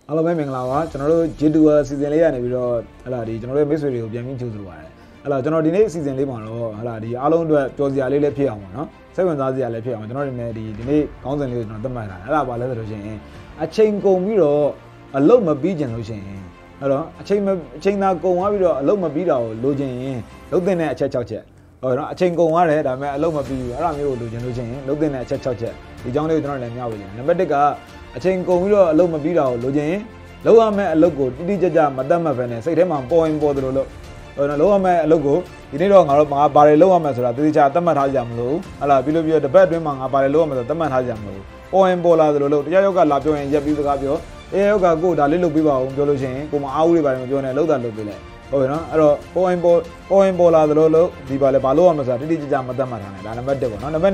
အားလုံးပဲမင်္ဂလာပါကျွန်တော်တို့ J2 season လေးရနေပြီးတော့ဟလာဒီကျွန်တော်တို့မိတ်ဆွေတွေကိုပြန်ပြီးကြိုဆိုပါတယ်ဟလာကျွန်တော်ဒီနေ့ season လေးမှာတော့ဟလာဒီအားလုံးအတွက်ပျော်စရာလေးလည်းဖြစ်အောင်ပါနော်စိတ်ဝင်စားစရာလည်းဖြစ်အောင်ကျွန်တော်ဒီနေ့ဒီနေ့ခေါင်းစဉ်လေးကိုကျွန်တော်သတ်မှတ်ထားတယ်အဲ့ဒါပါလဲဆိုလို့ရှိရင်အချိန်ကုန်ပြီးတော့အလုပ်မပြီးကျင်လို့ရှိရင်အဲ့တော့အချိန်သာကုန်သွားပြီးတော့အလုပ်မပြီးတာကိုလိုချင်ရင်လုပ်တဲ့အချက်6ချက်ဟုတ်နော်အချိန်ကုန်သွားတယ်ဒါပေမဲ့အလုပ်မပြီးဘူးအဲ့ဒါမျိုးကိုလိုချင်လို့ရှိရင်လုပ်တဲ့အချက်6ချက်ဒီကြောင်းလေးကိုကျွန်တော်လည်းမျှဝေတယ်နံပါတ်1ကအချိန်ကုန်ပြီးတော့အလုပ်မပြီးတာကိုလိုချင်ရင်လောက်ရမယ့်အလုပ်ကိုတိတိကျကျမတတ်မှတ်ပဲနဲ့စိတ်ထဲမှာပေါ်ရင်ပေါ်တယ်လို့လောက်ရမယ့်အလုပ်ကိုဒီနေ့တော့ငါတို့ဘာတွေလုပ်ရမယ်ဆိုတာတိတိကျတတ်မှတ်ထားကြမလို့ဟလာပြီးလို့ပြီးတော့တစ်ပတ်အတွင်းမှာငါဘာတွေလုပ်ရမယ်ဆိုတာတတ်မှတ်ထားကြမလို့ပေါ်ရင်ပေါ်လာတယ်လို့တရားရောက်ကလာပြောရင်ရက်ပြီးစကားပြောတရားရောက်ကကိုဒါလေးလုပ်ပေးပါဦးပြောလို့ရှိရင်ကိုမအားဦးတွေပါတယ်မပြောနဲ့လောက်တာလုပ်ပေးလိုက်ဟုတ်ပြီနော်အဲ့တော့ပေါ်ရင်ပေါ်လာတယ်လို့ဒီပါလေဘာလုပ်ရမယ်ဆိုတာတိတိကျကျမတတ်မှတ်ထားနဲ့ဒါနံပါတ်1ပေါ့နော်နံပါတ်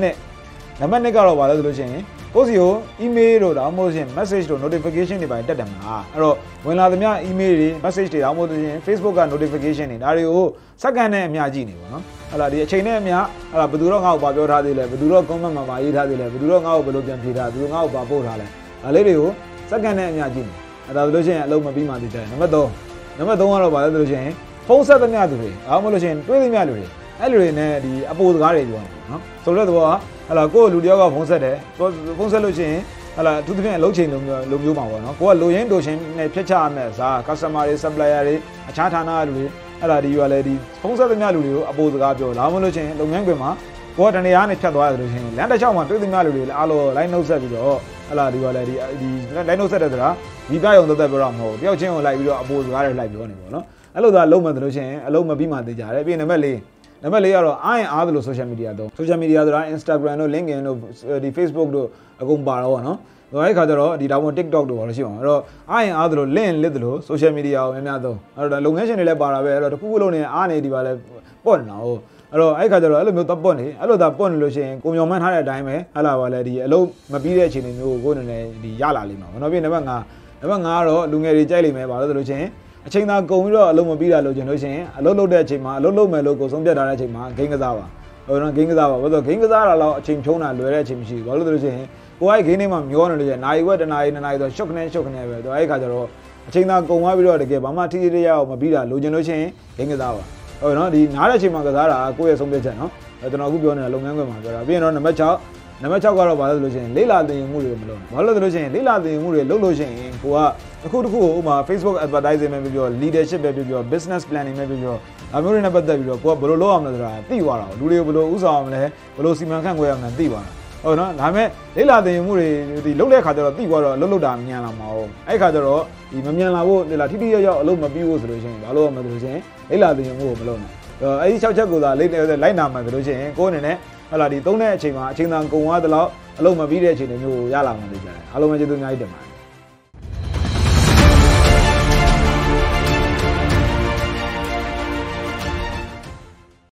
2ကတော့ဘာလဲဆိုလို့ရှိရင်ကိုစီကို email တို့ဒါမှမဟုတ်ရှင် message တို့ notification တွေပိုင်းတက်တယ်မှာအဲ့တော့ဝင်လာသမျှ email တွေ message တွေဒါမှမဟုတ်ရှင် Facebook က notification တွေဒါတွေကိုစက္ကန့်နဲ့အများကြည့်နေပါနော်အဲ့ဒါဒီအချိန်နဲ့အများအဲ့ဒါဘယ်သူတော့ငါ့ကိုဗာပြောထားသေးလဲဘယ်သူတော့ comment မှာဗာရေးထားသေးလဲဘယ်သူတော့ငါ့ကိုဘယ်လိုပြန်ဖြေထားဘယ်သူငါ့ကိုဗာပို့ထားလဲဒါလေးတွေကိုစက္ကန့်နဲ့အများကြည့်နေအဲ့ဒါဆိုလို့ရှိရင်အလုံးမပြီးမှသိတယ်နံပါတ်3ကတော့ဗာလဲဆိုလို့ရှိရင်ဖုန်းဆက်သမျှသူတွေအားမလို့ရှိရင်တွေးသမျှလူတွေအဲ့လူတွေနဲ့ဒီအပိုစကားတွေပြောတယ်နော်ဆိုတော့တော့ဟလာကိုလူတယောက်ကဖုန်းဆက်တယ်ဖုန်းဆက်လို့ရှိရင်ဟလာသူတပြင်းအလုပ်ချိန်လိုမျိုးမှာပေါ့နော်ကိုကလိုရင်းဒိုရှင်နဲ့ဖြတ်ချရမယ်စား customer တွေ supplier တွေအခြားဌာနလူတွေအဲ့ဒါဒီယူရလဲဒီဖုန်းဆက်သမျှလူတွေကိုအပိုစကားပြောလာမလို့ရှိရင်လုပ်ငန်းခွင်မှာကိုကတနေရာနဲ့ဖြတ်သွားရတယ်လို့ရှိရင်လမ်းတစ်လျှောက်မှာတွေးသမျှလူတွေလည်းအားလုံး line နှုတ်ဆက်ပြီးတော့ဟလာဒီယူရလဲဒီ line နှုတ်ဆက်တဲ့ဆိုတာဒီပြရုံသက်သက်ပြောတော့မဟုတ်ဘူးတယောက်ချင်းကိုလိုက်ပြီးတော့အပိုစကားတွေလိုက်ပြောနေပေါ့နော်အဲ့လိုသာလုံးမှလို့ရှိရင်အလုံးမပြီးမှသိကြတယ်ပြီးရင်နံပါတ်4ကတော့အားရင်အားသလို social media တော့ social media ဆိုတာ Instagram တို့ LinkedIn တို့ဒီ Facebook တို့အကုန်ပါတော့ဗောနော်။ဒါခါကျတော့ဒီဒါမှမဟုတ် TikTok တို့ပါလို့ရှိအောင်။အဲ့တော့အားရင်အားသလို link လစ်သလို social media ကိုများသုံး။အဲ့တော့လုပ်ငန်းရှင်တွေလည်းပါတာပဲ။အဲ့တော့တစ်ခုခုလုံးနေအားနေဒီပါလဲပေါ့နေတာဟုတ်။အဲ့တော့အဲ့ခါကျတော့အဲ့လိုမျိုးတော့ပေါ့နေ။အဲ့လိုသာပေါ့နေလို့ရှိရင်ကိုမျောမှန်းထားတဲ့အတိုင်းပဲဟလာပါလဲဒီအလုံးမပြီးတဲ့အချိန်တွေမျိုးကိုကိုယ်နေဒီရလာလိမ့်မှာ။နောက်ပြီးနံပါတ်5ကတော့လူငယ်တွေကြိုက်လိမ့်မယ်ပါလို့ဆိုလို့ရှိရင်အချိန်သာကုန်ပြီးတော့အလုံးမပြီးတာလို့ကျင်လို့ရှိရင်အလုံးလုပ်တဲ့အချိန်မှာအလုံးလုပ်မယ်လို့ကိုဆုံးဖြတ်ထားတဲ့အချိန်မှာဂိမ်းကစားပါဟုတ်နော်ဂိမ်းကစားပါဘာလို့ဂိမ်းကစားတာတော့အချိန်ဖြုံးတာလွယ်တဲ့အချိန်မရှိဘူးဘာလို့လဲဆိုရင်ကိုအဲ့ဂိမ်းထဲမှာမျောနေလို့ရှိရင်နိုင်ဝက်တနာရီ2နာရီဆိုရှုပ်ခနဲ့ပဲတော့အဲ့ခါကျတော့အချိန်သာကုန်သွားပြီးတော့တကယ်ဘာမှထိထိရရအောင်မပြီးတာလို့ကျင်လို့ရှိရင်ဂိမ်းကစားပါဟုတ်နော်ဒီနားတဲ့အချိန်မှာကစားတာကိုယ့်ရဲ့ဆုံးဖြတ်ချက်နော်ကျွန်တော်အခုပြောနေတာလုပ်ငန်းခွင်မှာပြောတာပြီးရင်တော့နံပါတ်6ကတော့ဘာလဲဆိုလို့ရှိရင်လေးလာသင်ယူမှုတွေမလုပ်ဘူးဘာလို့လဲဆိုလို့ရှိရင်လေးလာသင်ယူမှုတွေလုပ်လို့ရှိရင်ကိုကတစ်ခုကိုဥပမာ Facebook advertising ပဲပြော leadership ပဲပြော business planning ပဲပြောအမျိုးတွေနဲ့ပတ်သက်ပြီးတော့ကိုကဘယ်လိုလုပ်အောင်လဲဆိုတာသိသွားတာလူတွေကိုဘယ်လိုဥဆောင်အောင်လဲဘယ်လိုစီမံခန့်ခွဲအောင်လဲသိသွားတာဟုတ်နော်ဒါပေမဲ့လေးလာသင်ယူမှုတွေဒီလုပ်တဲ့ခါကျတော့သိသွားတော့အလုပ်တာမြန်လာမှာဟုတ်အဲ့ခါကျတော့ဒီမမြန်လာဖို့လေလာထိထိရောက်အလုပ်မပြီးဖို့ဆိုလို့ရှိရင်ဘာလို့ရမလဲဆိုလို့ရှိရင်လေးလာသင်ယူမှုကိုမလုပ်နဲ့အဲ့ဒီ6ချက်ကိုသာလိုက်နာမှဆိုလို့ရှိရင်ကိုယ်အနေနဲ့ဟလာဒီ3တဲ့အချိန်မှာအချိန်သာကုန်သွားသလောက်အလုံးမပြီးတဲ့အချိန်တွေမျိုးကိုရလာမှသိကြတယ်အားလုံးပဲကျေးဇူးအများကြီးတင်ပါတယ်